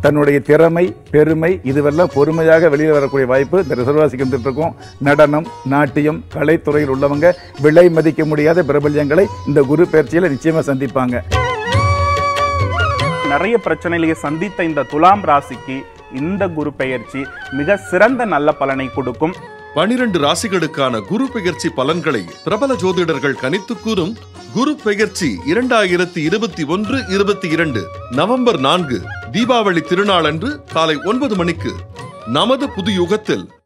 தன்னுடைய திறமை, பெருமை இதுவெல்லாம் பொறுமையாக வெளியில் வரக்கூடிய வாய்ப்பு இந்த ரிஷபராசிக்கு வந்துட்டு இருக்கும். நடனம், நாட்டியம், கலைத்துறையில் உள்ளவங்க விலை மதிக்க முடியாத பிரபல்யங்களை இந்த குரு பயிற்சியில நிச்சயமா சந்திப்பாங்க. நிறைய பிரச்சனைகளை சந்தித்த இந்த துலாம் ராசிக்கு இந்த குரு பெயர்ச்சி மிக சிறந்த நல்ல பலனை கொடுக்கும். 12 ராசிகளுக்கான குரு பெயர்ச்சி பலன்களை பிரபல ஜோதிடர்கள் கணித்து கூறும் குரு பெயர்ச்சி 2021-22 நவம்பர் 4 தீபாவளி திருநாளன்று காலை 9 மணிக்கு நமது புது யுகத்தில்